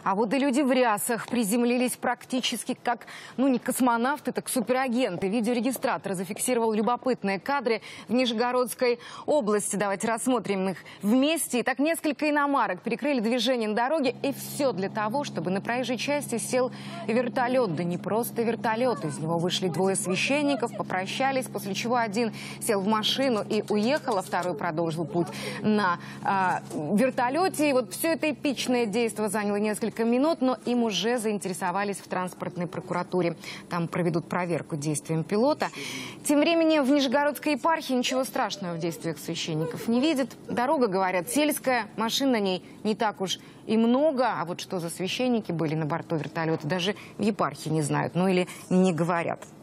А вот и люди в рясах приземлились практически как, не космонавты, так суперагенты. Видеорегистратор зафиксировал любопытные кадры в Нижегородской области. Давайте рассмотрим их вместе. Итак, несколько иномарок перекрыли движение на дороге. И все для того, чтобы на проезжей части сел вертолет. Да не просто вертолет. Из него вышли двое священников, попрощались, после чего один сел в машину и уехал, а второй продолжил путь на вертолете. И вот все это эпичное действо заняло несколько минут, но им уже заинтересовались в транспортной прокуратуре. Там проведут проверку действиям пилота. Тем временем в Нижегородской епархии ничего страшного в действиях священников не видят. Дорога, говорят, сельская, машин на ней не так уж и много. А вот что за священники были на борту вертолета, даже в епархии не знают, или не говорят.